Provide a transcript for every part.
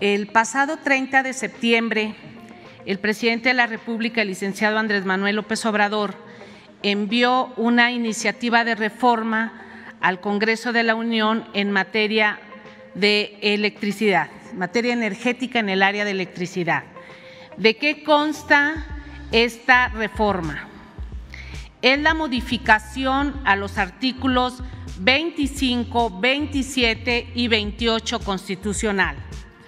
El pasado 30 de septiembre, el presidente de la República, el licenciado Andrés Manuel López Obrador, envió una iniciativa de reforma al Congreso de la Unión en materia de electricidad, materia energética en el área de electricidad. ¿De qué consta esta reforma? Es la modificación a los artículos 25, 27 y 28 constitucional.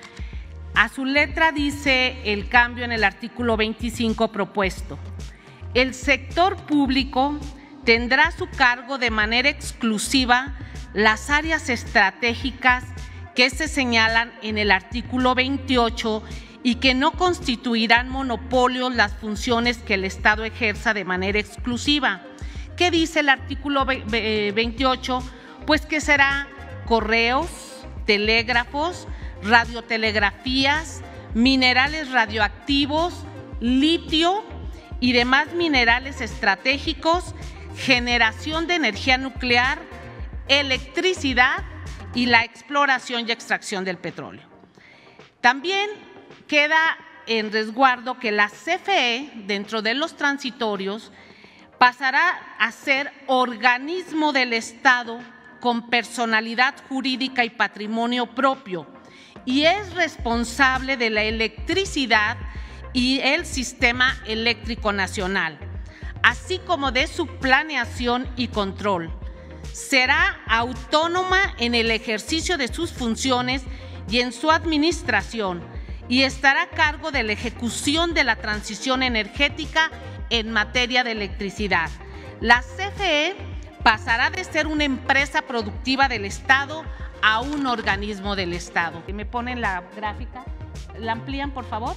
A su letra dice el cambio en el artículo 25 propuesto: el sector público tendrá a su cargo de manera exclusiva las áreas estratégicas que se señalan en el artículo 28 y que no constituirán monopolios las funciones que el Estado ejerza de manera exclusiva. ¿Qué dice el artículo 28? Pues que será correos, telégrafos, radiotelegrafías, minerales radioactivos, litio y demás minerales estratégicos, generación de energía nuclear, electricidad y la exploración y extracción del petróleo. También queda en resguardo que la CFE, dentro de los transitorios, pasará a ser organismo del Estado con personalidad jurídica y patrimonio propio y es responsable de la electricidad y el sistema eléctrico nacional, así como de su planeación y control. Será autónoma en el ejercicio de sus funciones y en su administración y estará a cargo de la ejecución de la transición energética en materia de electricidad. La CFE pasará de ser una empresa productiva del Estado a un organismo del Estado. ¿Me ponen la gráfica? ¿La amplían, por favor?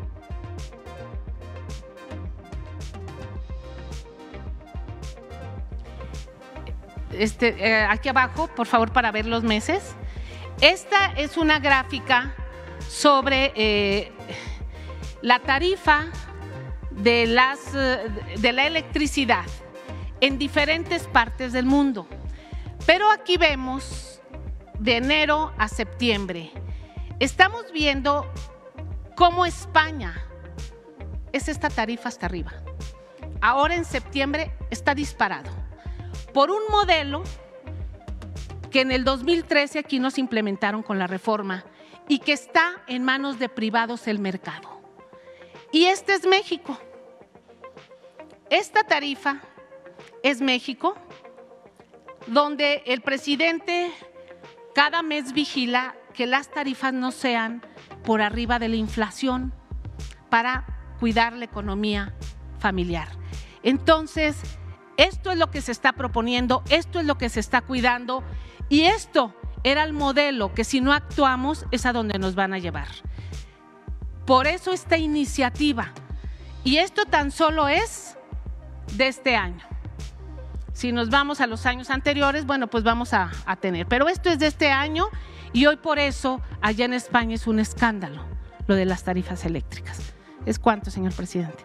Aquí abajo, por favor, para ver los meses. Esta es una gráfica sobre la tarifa de la electricidad en diferentes partes del mundo. Pero aquí vemos de enero a septiembre. Estamos viendo cómo España es esta tarifa hasta arriba. Ahora en septiembre está disparado por un modelo que en el 2013 aquí nos implementaron con la reforma y que está en manos de privados el mercado. Y este es México. Esta tarifa es México, donde el presidente cada mes vigila que las tarifas no sean por arriba de la inflación para cuidar la economía familiar. Entonces, esto es lo que se está proponiendo, esto es lo que se está cuidando y esto era el modelo que si no actuamos es a donde nos van a llevar. Por eso esta iniciativa, y esto tan solo es de este año. Si nos vamos a los años anteriores, bueno, pues vamos a tener, pero esto es de este año y hoy por eso allá en España es un escándalo lo de las tarifas eléctricas. ¿Es cuánto, señor presidente?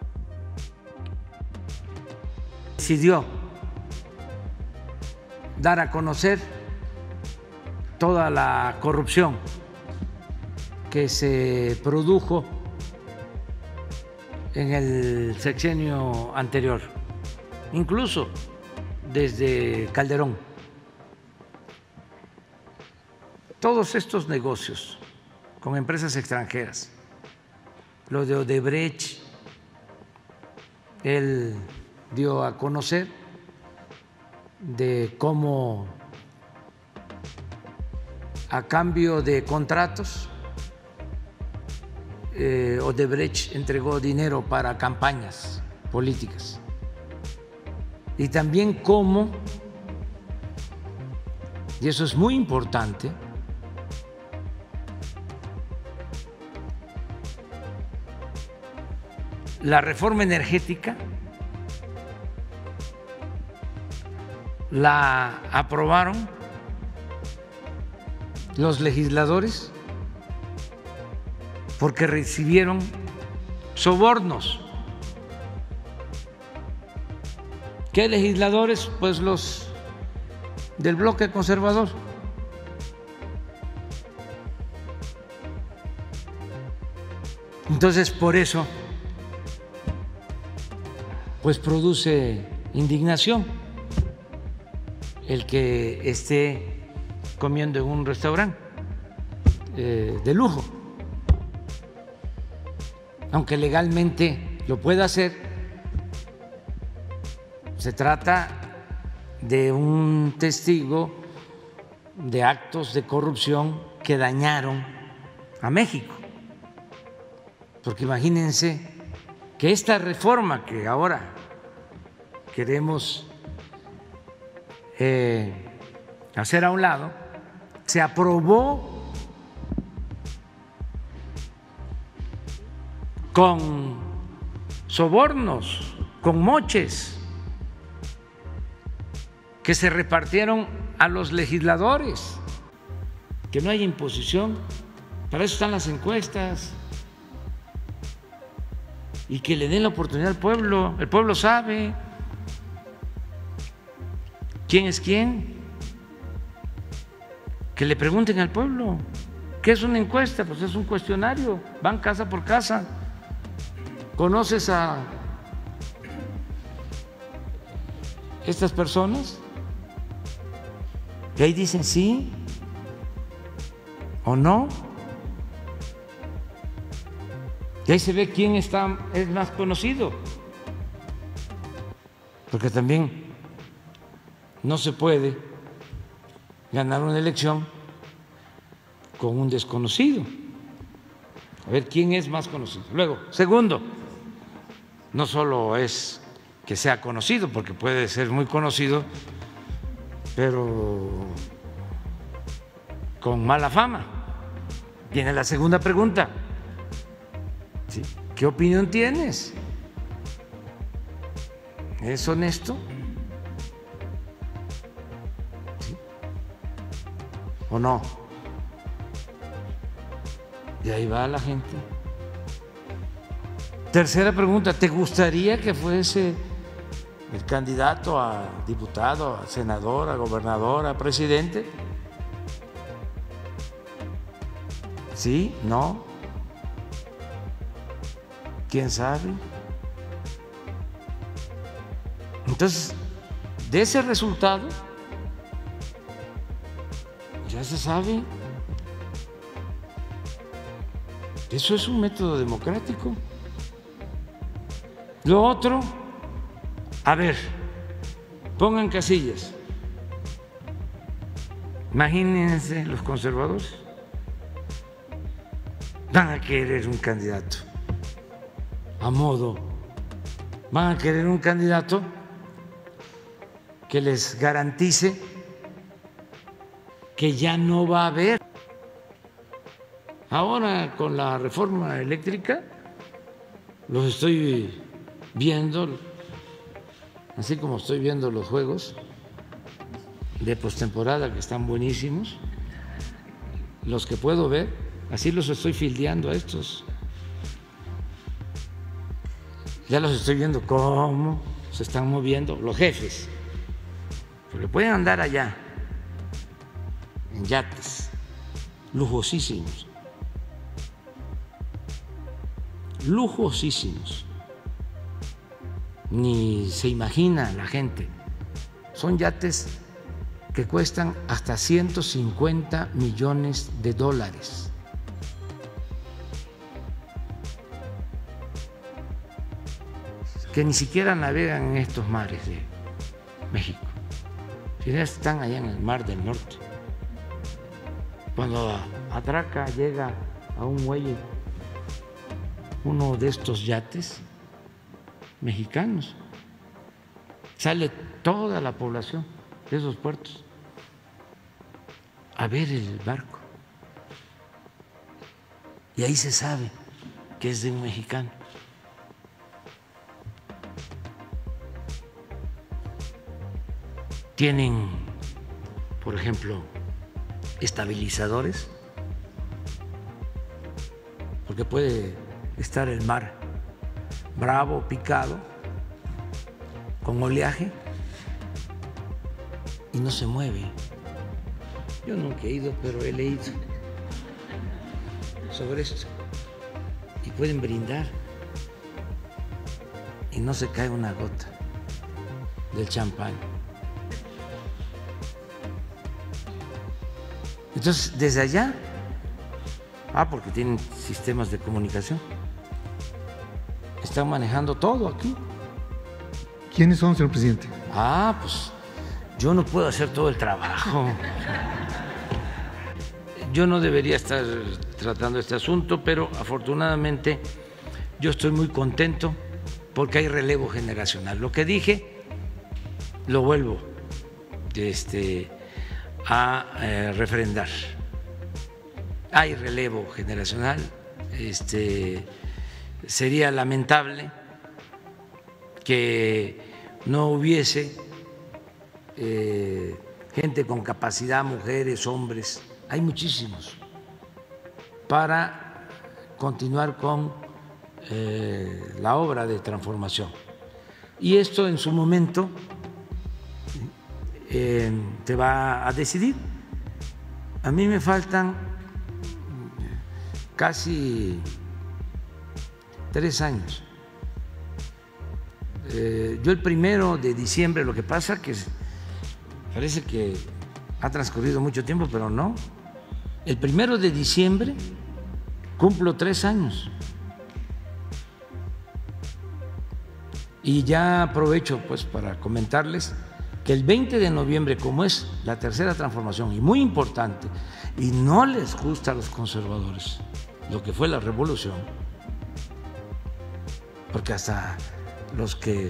Decidió dar a conocer toda la corrupción que se produjo en el sexenio anterior, incluso desde Calderón. Todos estos negocios con empresas extranjeras, lo de Odebrecht, él dio a conocer de cómo a cambio de contratos Odebrecht entregó dinero para campañas políticas y también cómo, y eso es muy importante, la reforma energética la aprobaron los legisladores porque recibieron sobornos. ¿Qué legisladores? Pues los del bloque conservador. Entonces, por eso, pues produce indignación el que esté comiendo en un restaurante de lujo, aunque legalmente lo pueda hacer. Se trata de un testigo de actos de corrupción que dañaron a México, porque imagínense que esta reforma que ahora queremos hacer a un lado se aprobó con sobornos, con moches que se repartieron a los legisladores, que no haya imposición, para eso están las encuestas, y que le den la oportunidad al pueblo. El pueblo sabe quién es quién, que le pregunten al pueblo. ¿Qué es una encuesta? Pues es un cuestionario, van casa por casa. ¿Conoces a estas personas? Y ahí dicen sí o no. Y ahí se ve quién es más conocido. Porque también no se puede ganar una elección con un desconocido. A ver quién es más conocido. Luego, segundo, no solo es que sea conocido, porque puede ser muy conocido, pero con mala fama. Viene la segunda pregunta. ¿Sí? ¿Qué opinión tienes? ¿Es honesto? ¿Sí? ¿O no? Y ahí va la gente. Tercera pregunta, ¿te gustaría que fuese el candidato a diputado, a senador, a gobernador, a presidente? ¿Sí? ¿No? ¿Quién sabe? Entonces, de ese resultado ya se sabe. Eso es un método democrático. Lo otro, a ver, pongan casillas. Imagínense los conservadores. Van a querer un candidato a modo, van a querer un candidato que les garantice que ya no va a haber. Ahora con la reforma eléctrica los estoy viendo, así como estoy viendo los juegos de postemporada que están buenísimos, los que puedo ver, así los estoy fildeando a estos. Ya los estoy viendo cómo se están moviendo los jefes, porque pueden andar allá en yates lujosísimos, lujosísimos, ni se imagina la gente. Son yates que cuestan hasta 150 millones de dólares. Que ni siquiera navegan en estos mares de México, ya están allá en el Mar del Norte. Cuando atraca, llega a un muelle uno de estos yates mexicanos, sale toda la población de esos puertos a ver el barco, y ahí se sabe que es de un mexicano. Tienen, por ejemplo, estabilizadores, porque puede estar el mar bravo, picado, con oleaje, y no se mueve. Yo nunca he ido, pero he leído sobre esto. Y pueden brindar y no se cae una gota del champán. Entonces, desde allá, porque tienen sistemas de comunicación, están manejando todo aquí. ¿Quiénes son, señor presidente? Pues yo no puedo hacer todo el trabajo. Yo no debería estar tratando este asunto, pero afortunadamente yo estoy muy contento porque hay relevo generacional. Lo que dije, lo vuelvo a refrendar. Hay relevo generacional. Sería lamentable que no hubiese gente con capacidad, mujeres, hombres, hay muchísimos, para continuar con la obra de transformación. Y esto en su momento te va a decidir. A mí me faltan casi 3 años. Yo el 1 de diciembre, lo que pasa que parece que ha transcurrido mucho tiempo, pero no. El 1 de diciembre cumplo 3 años. Y ya aprovecho pues para comentarles que el 20 de noviembre, como es la tercera transformación y muy importante, y no les gusta a los conservadores lo que fue la revolución, porque hasta los que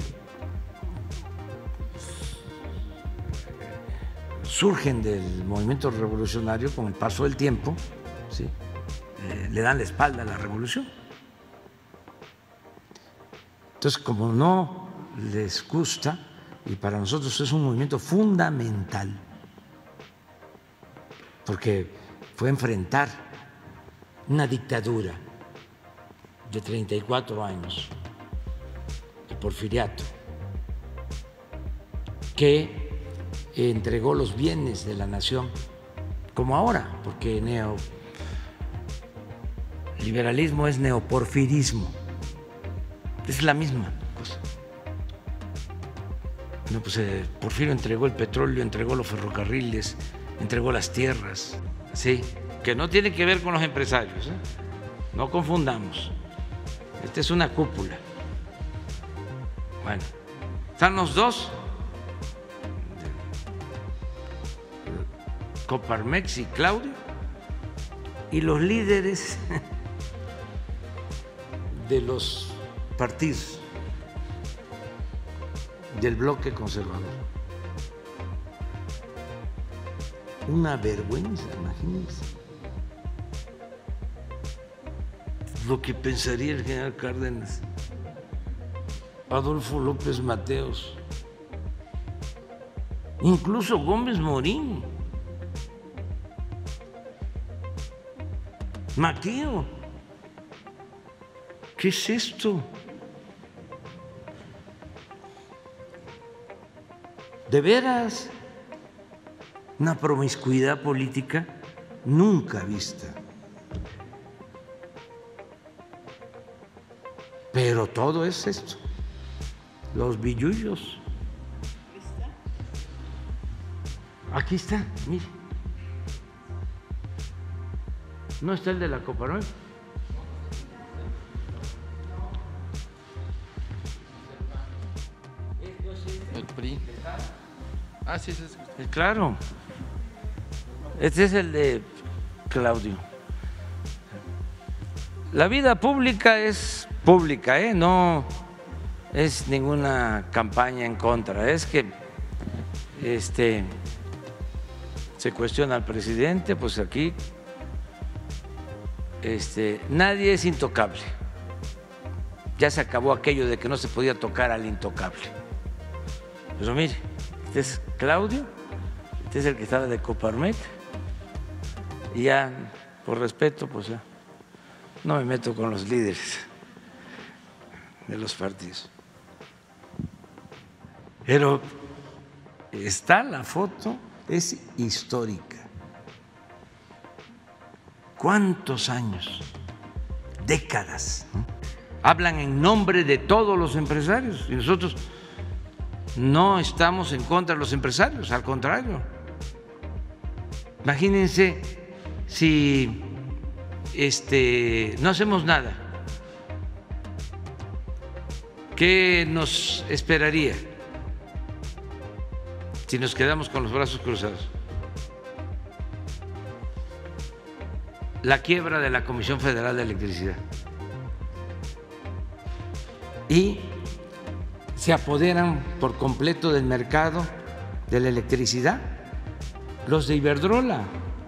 surgen del movimiento revolucionario con el paso del tiempo, ¿sí?, le dan la espalda a la revolución. Entonces, como no les gusta, y para nosotros es un movimiento fundamental, porque fue enfrentar una dictadura de 34 años, el porfiriato, que entregó los bienes de la nación, como ahora, porque neoliberalismo es neoporfirismo, es la misma cosa. No, pues Porfirio entregó el petróleo, entregó los ferrocarriles, entregó las tierras, sí, que no tiene que ver con los empresarios, no confundamos. Esta es una cúpula. Bueno, están los dos, Coparmex y Claudio, y los líderes de los partidos del bloque conservador. Una vergüenza, imagínense lo que pensaría el general Cárdenas, Adolfo López Mateos, incluso Gómez Morín, Maqueo. ¿Qué es esto? De veras, una promiscuidad política nunca vista. Pero todo es esto, los billullos. Aquí está, mire. ¿No está el de la Coparmex? El PRI. Sí, sí, sí. Claro. Este es el de Claudio. La vida pública es pública, no es ninguna campaña en contra. Es que se cuestiona al presidente, pues aquí nadie es intocable. Ya se acabó aquello de que no se podía tocar al intocable. Pero mire, este es Claudio, este es el que estaba de Coparmex, y ya por respeto pues ya no me meto con los líderes de los partidos. Pero está la foto, es histórica. ¿Cuántos años décadas, ¿no? Hablan en nombre de todos los empresarios y nosotros no estamos en contra de los empresarios, al contrario. Imagínense si no hacemos nada, ¿qué nos esperaría si nos quedamos con los brazos cruzados? La quiebra de la Comisión Federal de Electricidad. Y se apoderan por completo del mercado de la electricidad los de Iberdrola.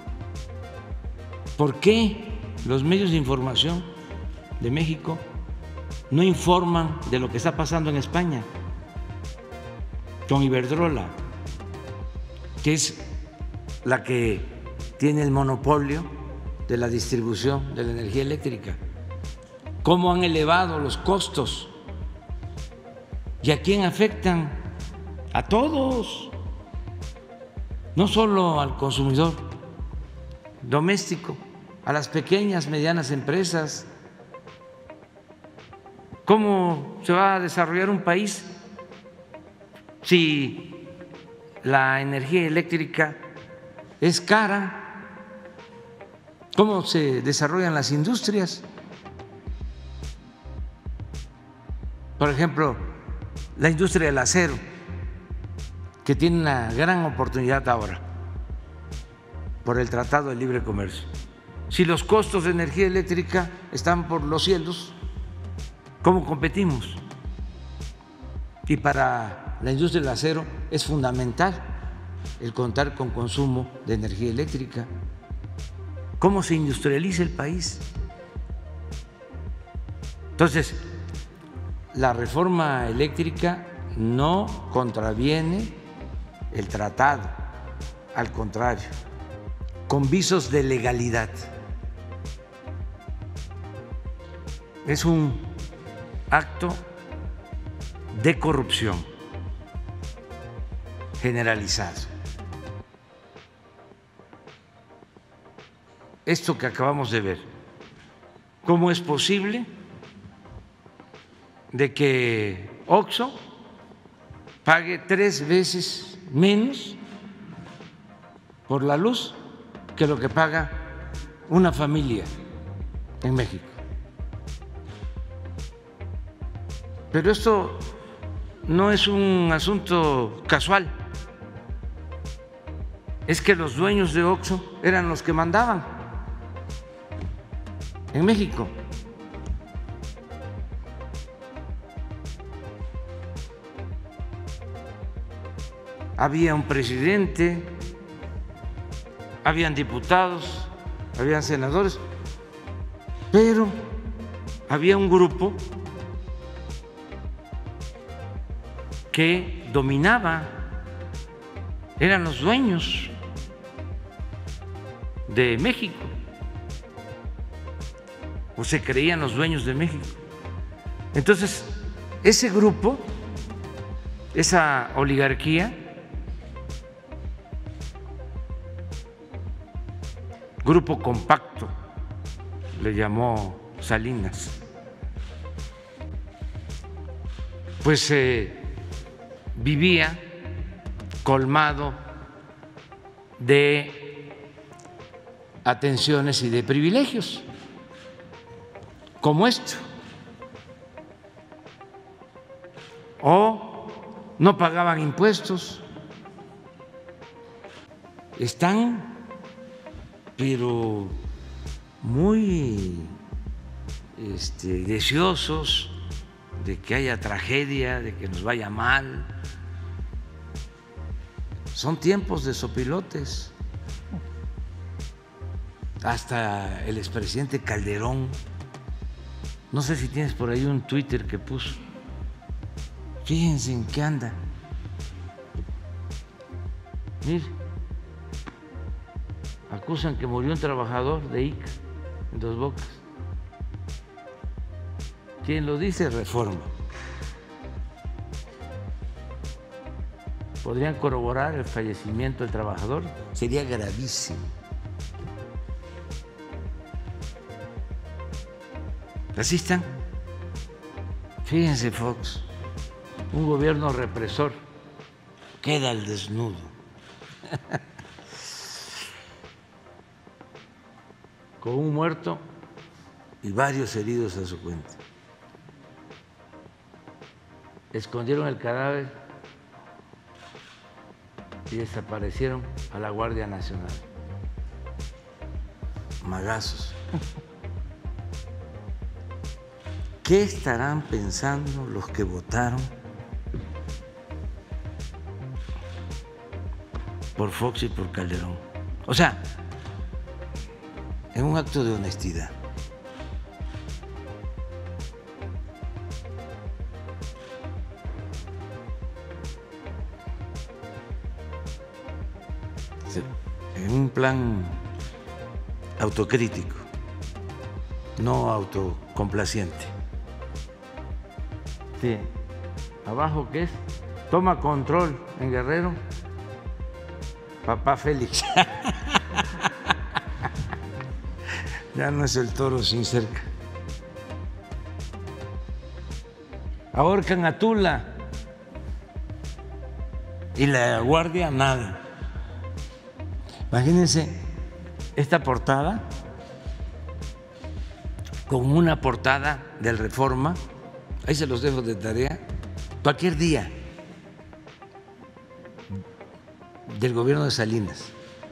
¿Por qué los medios de información de México no informan de lo que está pasando en España con Iberdrola, que es la que tiene el monopolio de la distribución de la energía eléctrica? ¿Cómo han elevado los costos? ¿Y a quién afectan? A todos, no solo al consumidor doméstico, a las pequeñas, medianas empresas. ¿Cómo se va a desarrollar un país si la energía eléctrica es cara? ¿Cómo se desarrollan las industrias? Por ejemplo, la industria del acero, que tiene una gran oportunidad ahora por el Tratado de Libre Comercio. Si los costos de energía eléctrica están por los cielos, ¿cómo competimos? Y para la industria del acero es fundamental el contar con consumo de energía eléctrica. ¿Cómo se industrializa el país? Entonces, la reforma eléctrica no contraviene el tratado, al contrario, con visos de legalidad. Es un acto de corrupción generalizado. Esto que acabamos de ver, ¿cómo es posible de que Oxxo pague 3 veces menos por la luz que lo que paga una familia en México? Pero esto no es un asunto casual, es que los dueños de Oxxo eran los que mandaban en México. Había un presidente, habían diputados, habían senadores, pero había un grupo que dominaba, eran los dueños de México, o se creían los dueños de México. Entonces, ese grupo, esa oligarquía, grupo compacto, le llamó Salinas, pues vivía colmado de atenciones y de privilegios, como esto, o no pagaban impuestos, están pero muy deseosos de que haya tragedia, de que nos vaya mal. Son tiempos de sopilotes. Hasta el expresidente Calderón, no sé si tienes por ahí un Twitter que puso, fíjense en qué anda. Mire, acusan que murió un trabajador de ICA en Dos Bocas. ¿Quién lo dice? Reforma. ¿Podrían corroborar el fallecimiento del trabajador? Sería gravísimo. Así están. Fíjense, Fox, un gobierno represor queda al desnudo. Con un muerto y varios heridos a su cuenta. Escondieron el cadáver y desaparecieron a la Guardia Nacional. Magazos. ¿Qué estarán pensando los que votaron por Fox y por Calderón? O sea, en un acto de honestidad. En un plan autocrítico, no autocomplaciente. Sí. Abajo, ¿qué es? Toma control en Guerrero. Papá Félix. Ya no es el toro sin cerca. Ahorcan a Tula. Y la Guardia, nada. Imagínense esta portada con una portada del Reforma. Ahí se los dejo de tarea. Cualquier día del gobierno de Salinas.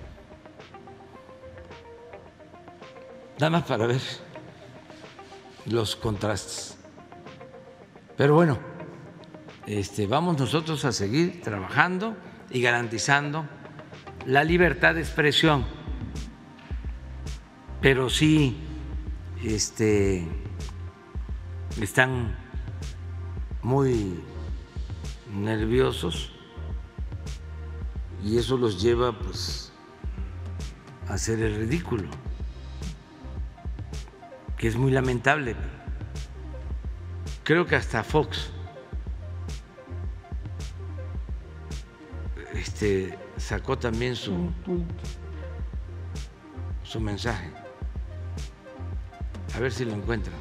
Nada más para ver los contrastes. Pero bueno, vamos nosotros a seguir trabajando y garantizando la libertad de expresión. Pero sí están muy nerviosos y eso los lleva pues a hacer el ridículo, que es muy lamentable. Creo que hasta Fox sacó también su mensaje. A ver si lo encuentran.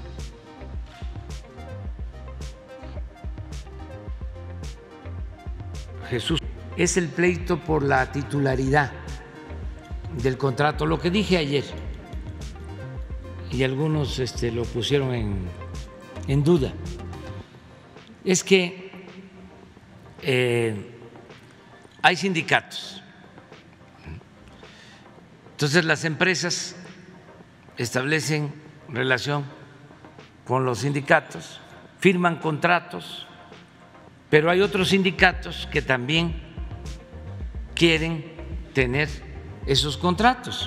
Jesús, es el pleito por la titularidad del contrato. Lo que dije ayer, y algunos lo pusieron en duda, es que hay sindicatos. Entonces las empresas establecen relación con los sindicatos, firman contratos, pero hay otros sindicatos que también quieren tener esos contratos.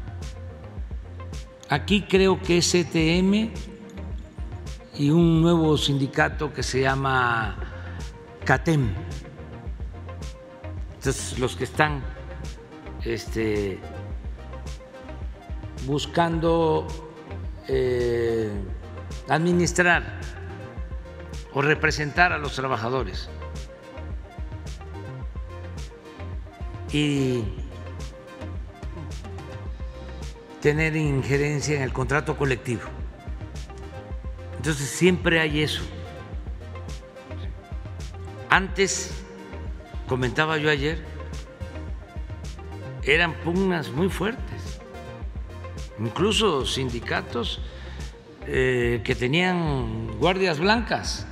Aquí creo que es CTM y un nuevo sindicato que se llama CATEM. Entonces, los que están buscando administrar o representar a los trabajadores y tener injerencia en el contrato colectivo. Entonces siempre hay eso. Antes, comentaba yo ayer, eran pugnas muy fuertes, incluso sindicatos que tenían guardias blancas,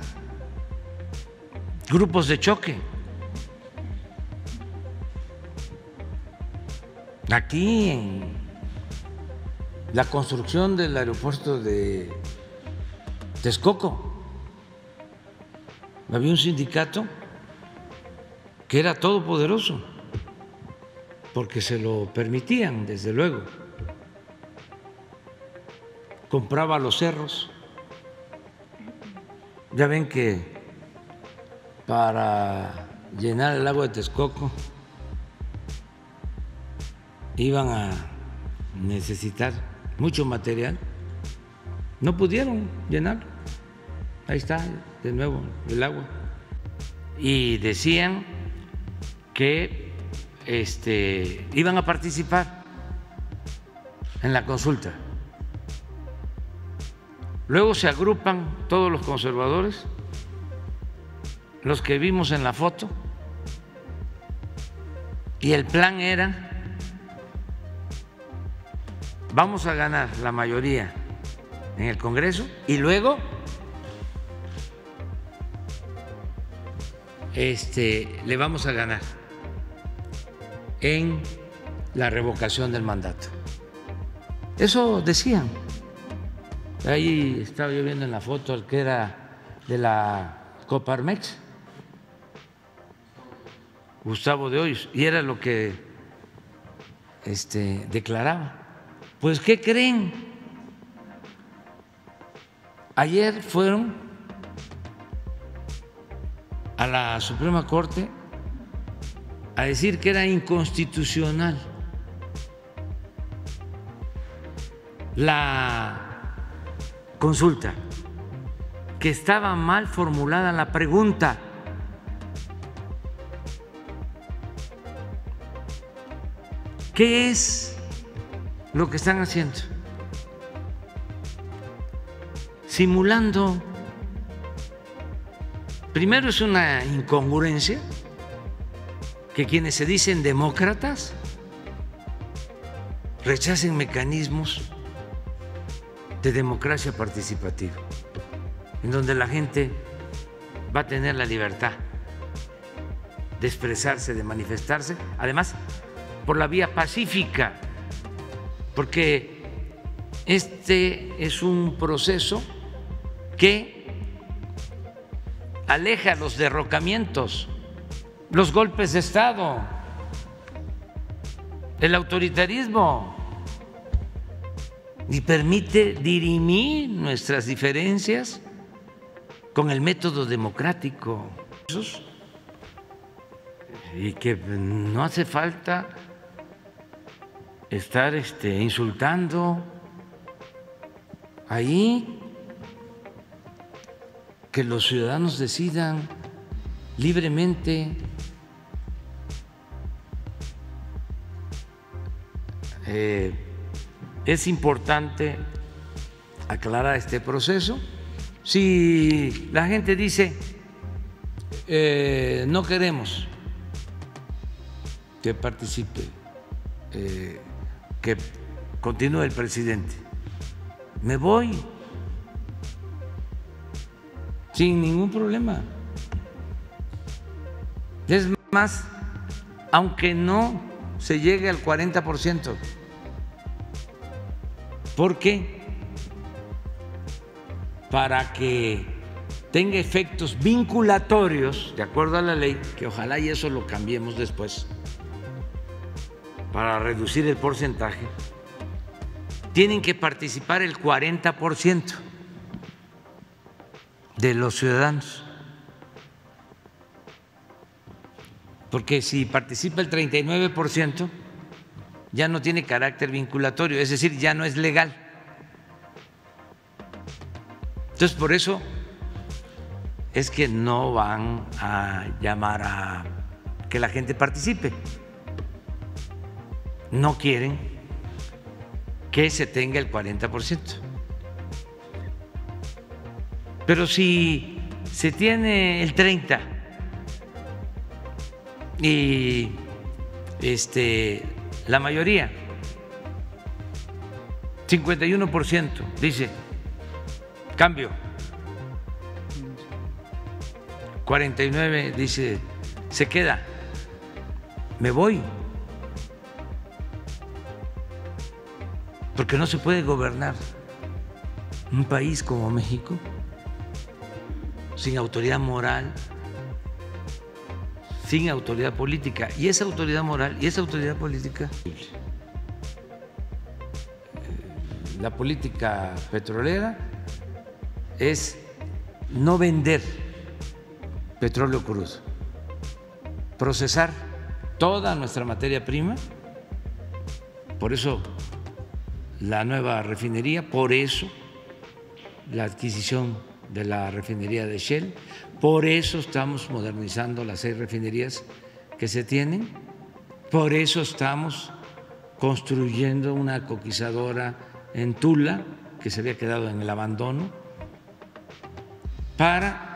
grupos de choque. Aquí en la construcción del aeropuerto de Texcoco había un sindicato que era todopoderoso, porque se lo permitían, desde luego. Compraba los cerros. Ya ven que para llenar el lago de Texcoco iban a necesitar mucho material, no pudieron llenarlo. Ahí está de nuevo el agua. Y decían que iban a participar en la consulta. Luego se agrupan todos los conservadores, los que vimos en la foto, y el plan era: vamos a ganar la mayoría en el Congreso y luego le vamos a ganar en la revocación del mandato. Eso decían. Ahí estaba yo viendo en la foto el que era de la Coparmex, Gustavo de Hoyos, y era lo que declaraba. Pues, ¿qué creen? Ayer fueron a la Suprema Corte a decir que era inconstitucional la consulta, que estaba mal formulada la pregunta. ¿Qué es lo que están haciendo? Simulando. Primero, es una incongruencia que quienes se dicen demócratas rechacen mecanismos de democracia participativa, en donde la gente va a tener la libertad de expresarse, de manifestarse, además por la vía pacífica, porque este es un proceso que aleja los derrocamientos, los golpes de Estado, el autoritarismo, y permite dirimir nuestras diferencias con el método democrático, y que no hace falta estar insultando ahí, que los ciudadanos decidan libremente. Es importante aclarar este proceso. Si la gente dice no queremos que participe, que continúe el presidente, me voy sin ningún problema. Es más, aunque no se llegue al 40%, porque para que tenga efectos vinculatorios de acuerdo a la ley, que ojalá y eso lo cambiemos después para reducir el porcentaje, tienen que participar el 40% de los ciudadanos, porque si participa el 39% ya no tiene carácter vinculatorio, es decir, ya no es legal. Entonces, por eso es que no van a llamar a que la gente participe. No quieren que se tenga el 40%. Pero si se tiene el 30% y la mayoría, 51%, dice cambio, 49% dice se queda, me voy, porque no se puede gobernar un país como México sin autoridad moral, sin autoridad política. Y esa autoridad moral y esa autoridad política, la política petrolera es no vender petróleo crudo, procesar toda nuestra materia prima. Por eso la nueva refinería, por eso la adquisición de la refinería de Shell, por eso estamos modernizando las 6 refinerías que se tienen, por eso estamos construyendo una coquizadora en Tula que se había quedado en el abandono, para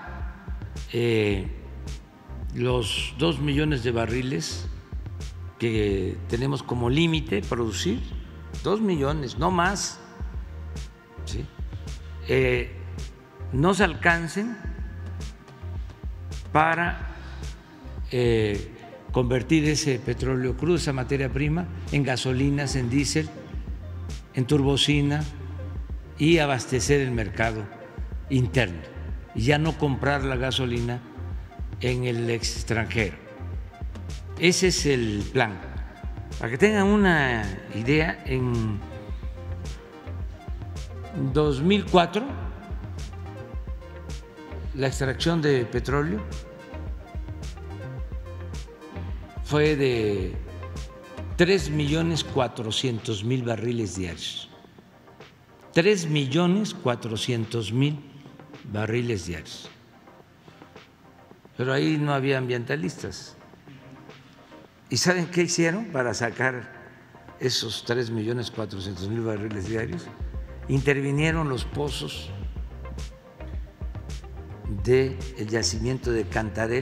los 2 millones de barriles que tenemos como límite producir, 2 millones, no más, ¿sí? No se alcancen para convertir ese petróleo crudo, esa materia prima, en gasolinas, en diésel, en turbocina y abastecer el mercado interno y ya no comprar la gasolina en el extranjero. Ese es el plan. Para que tengan una idea, en 2004 la extracción de petróleo fue de 3.400.000 barriles diarios. 3.400.000 barriles diarios. Pero ahí no había ambientalistas. ¿Y saben qué hicieron para sacar esos 3.400.000 barriles diarios? Intervinieron los pozos del yacimiento de Cantarell,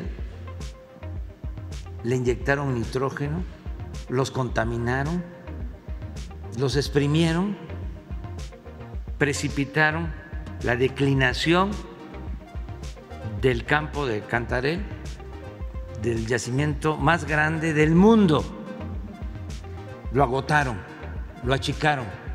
le inyectaron nitrógeno, los contaminaron, los exprimieron, precipitaron la declinación del campo de Cantarell, del yacimiento más grande del mundo. Lo agotaron, lo achicaron.